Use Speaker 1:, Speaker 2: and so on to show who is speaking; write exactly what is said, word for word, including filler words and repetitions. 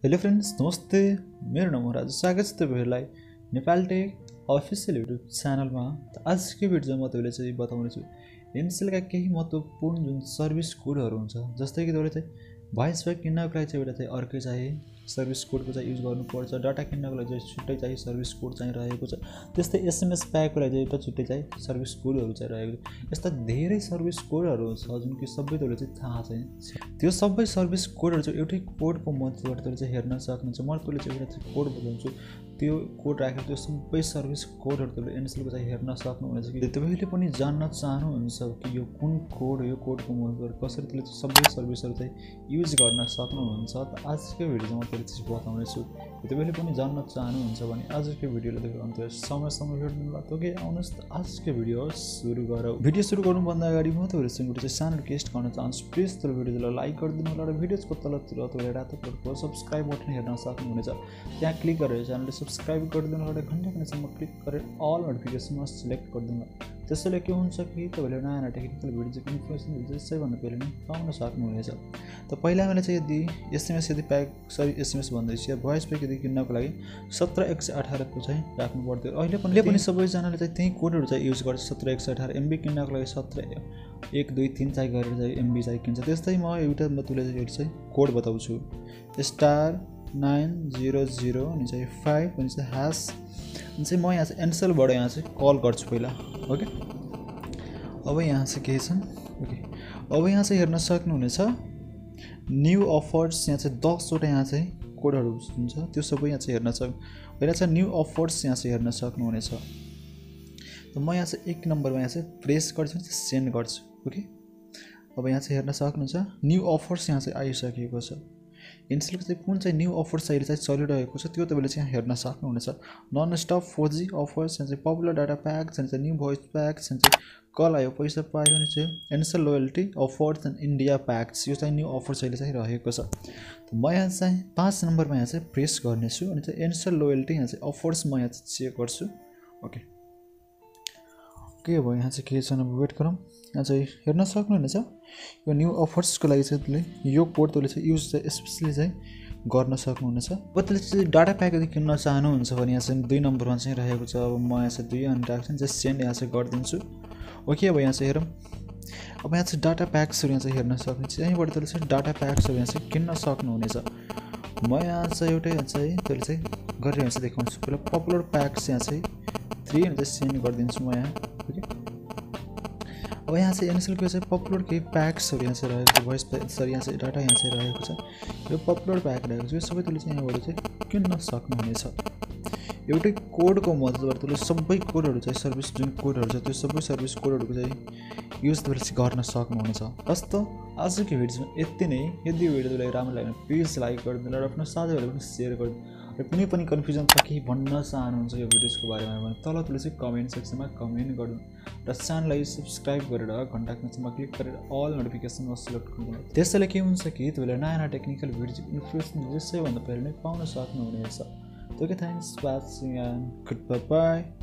Speaker 1: Hello friends, नमस्ते। मेरो नाम हो राजु। स्वागत छ तपाईहरुलाई नेपाल टेक अफिसियल युट्युब च्यानलमा। त आजको भिडियोमा म तपाईलाई चाहिँ बताउने छु एनएसएल का केही महत्त्वपूर्ण जुन सर्भिस कोडहरु हुन्छ, जस्तै कि तपाईले चाहिँ भोइस प्याक किन्नको लागि चाहिँ एउटा चाहिँ अर्कै चाहिँ सर्भिस कोडको चाहिँ युज गर्नुपर्छ। डाटा किन्नको लागि चाहिँ छुट्टै चाहिँ सर्भिस कोड चाहिँ रहेको छ। त्यस्तै एसएमएस प्याकको लागि चाहिँ एउटा छुट्टै चाहिँ सर्भिस कोडहरु चाहिँ रहेको छ। यस्ता धेरै सर्भिस कोडहरु छ जुन कि सबै तपाईले चाहिँ थाहा छैन। त्यो सबै सर्भिस कोडहरु चाहिँ एउटै कोडको मद्दतबाट तपाईले चाहिँ हेर्न सक्नुहुन्छ। म तपाईले चाहिँ एउटा चाहिँ कोड बताउँछु, त्यो कोड राखेर त्यो सबै सर्भिस कोडहरु तपाईले एनएसएल को चाहिँ हेर्न सक्नुहुनेछ। कि तपाईले पनि जान्न चाहनुहुन्छ कि यो कुन कोड हो, यो कोडको मद्दतबाट कसरी तपाईले सबै सर्भिसहरु चाहिँ युज गर्न सक्नुहुन्छ। त आजको भिडियोमा म तपाईलाई चाहिँ बताउने छु। तपाईले पनि जान्न चाहनुहुन्छ भने आजको भिडियोलाई देखेर अन्त्य समयसम्म हेर्नु होला। त के आउनुस् त आजको भिडियो सुरु गरौँ। भिडियो सुरु गर्नुभन्दा अगाडि म तपाईहरुसँग एउटा चाहिँ सानो रिक्वेस्ट गर्न चाहन्छु। प्लिज तपाईले भिडियोलाई लाइक गरिदिनु होला र भिडियोको तलतिर तपाईले रातो कलरको सब्स्क्राइब बटन हेर्न सक्नुहुनेछ। त्यहाँ क्लिक गरेर च्यानललाई सब्स्क्राइब गरिदिनु होला र घण्टा घण्टासम्म क्लिक गरेर अल नोटिफिकेसनमा सिलेक्ट गरिदिनु। त्यसैले के हुन्छ कि तपाईले नयाँ नयाँ टेक्निकल भिडियो चाहिँ इन्फर्मेसन भिडियो सबैभन्दा पहिले नै पाउन सक्नुहुनेछ। त पहिला मैले चाहिँ यदि एसएमएस यदि प्याक सरी एसएमएस भन्दैछु या भोइस प्याक यदि किन्नको लागि सत्र एक सय अठार को चाहिँ राख्नु पर्थ्यो। अहिले पनि पनि सबैजनाले चाहिँ त्यही कोडहरु चाहिँ युज गर्छ। सत्र एक सय अठार एमबी किन्नको लागि सत्र एक दुई तीन चाहिँ गरेर चाहिँ एमबी चाहिँ किन्छ। त्यस्तै म एउटा मतले चाहिँ कोड बताउँछु। स्टार नाइन जिरो जिरो अनि चाहिँ फाइभ अनि चाहिँ ह्यास अनि चाहिँ म यहाँ चाहिँ एनएसएलबाट यहाँ चाहिँ कल गर्छु पहिला। ओके, अब यहाँ चाहिँ के छ, ओके अब यहाँ चाहिँ हेर्न सक्नुहुनेछ न्यू अफर्स। यहाँ चाहिँ दसवटा यहाँ चाहिँ कोडहरु हुन्छ, त्यो सबै यहाँ चाहिँ हेर्न सक्नु। पहिला चाहिँ न्यू अफर्स यहाँ चाहिँ हेर्न सक्नुहुनेछ। त म यहाँ चाहिँ एक नम्बरमा यहाँ चाहिँ प्रेस गर्छु, सेन्ड गर्छु। ओके, अब यहाँ चाहिँ हेर्न सक्नुहुन्छ न्यू अफर्स यहाँ चाहिँ आइसकेको छ। एनएसएलको चाहिँ कुन चाहिँ न्यू अफर्स अहिले चाहिँ चलिरहेको छ त्यो तपाईले चाहिँ हेर्न सक्नुहुनेछ। Non stop four G offers चाहिँ पपुलर डाटा प्याक चाहिँ न्यू भोइस प्याक चाहिँ कल आयो पैसा पायो अनि चाहिँ NSL loyalty offers and India packs, यो चाहिँ न्यू अफर्स अहिले चाहिँ रहेको छ। त म यहाँ चाहिँ पाँच नम्बरमा यहाँ चाहिँ प्रेस गर्नेछु अनि चाहिँ एनएसएल लोयल्टी यहाँ चाहिँ अफर्स म यहाँ चाहिँ चेक गर्छु। ओके के भयो यहाँ चाहिँ के छ अब वेट गरौँ। यहाँ चाहिँ हेर्न सक्नुहुनेछ यो न्यू अफर्सको लागि चाहिँ त्यसले यो कोड त्यसले चाहिँ युज चाहिँ स्पेसली चाहिँ गर्न सक्नुहुनेछ। अब त्यसले चाहिँ डाटा प्याक यदि किन्न चाहनुहुन्छ भने यहाँ चाहिँ दुई नम्बरमा चाहिँ रहेको छ। अब म यहाँ चाहिँ दुई अनि राख्छु चाहिँ सेन्ड यहाँ चाहिँ गरिदिन्छु। ओके, अब यहाँ चाहिँ हेरौँ। अब यहाँ चाहिँ डाटा प्याक्सहरू यहाँ चाहिँ हेर्न सक्नुहुन्छ। यहीँबाट त्यसले चाहिँ डाटा प्याक्सहरू यहाँ चाहिँ किन्न सक्नुहुनेछ। म यहाँ चाहिँ एउटै चाहिँ त्यसले चाहिँ गरेर यहाँ चाहिँ देखाउँछु। पहिला पपुलर प्याक्स यहाँ चाहिँ थ्री अनि चाहिँ सेन्ड गरिदिन्छु म यहाँ। ओके, अब यहाँ चाहिँ एनएसएलको चाहिँ पपुलर केही प्याक्सहरू यहाँ चाहिँ रहेको छ। भोइस प्याक सरी यहाँ चाहिँ डाटा यहाँ चाहिँ रहेको छ। यो पपुलर प्याक रहेको छ। यो सबै त्यसले चाहिँ यहाँबाट चाहिँ किन्न सक्नुहुनेछ। एउटै कोडको मद्दतबाट त्यसले सबै कोडहरु चाहिँ सर्भिस जुन कोडहरु छ त्यो सबै सर्भिस कोडहरुको चाहिँ युज तपाईले चाहिँ गर्न सक्नुहुनेछ। हस्त आजको भिडियोमा यति नै। यदि भिडियो तपाईलाई राम्रो लाग्यो भने प्लिज लाइक गरिदिनु र आफ्नो साथीहरुलाई पनि शेयर गरिदिनु। र कुनै पनि कन्फ्युजन छ कि भन्न चाहनुहुन्छ यो भिडियोको बारेमा भने तल तपाईले चाहिँ कमेन्ट सेक्सनमा कमेन्ट गर्नु र च्यानललाई सब्स्क्राइब गरेर घण्टाको नोटिफिकेसनमा क्लिक गरेर अल नोटिफिकेसनमा सिलेक्ट गर्नु। त्यसैले के हुन्छ कि तपाईले नयाँ नयाँ टेक्निकल भिडियो इन्फर्मेसन सबैभन्दा पहिले नै पाउन सक्नुहुनेछ। Okay, thanks for watching and goodbye.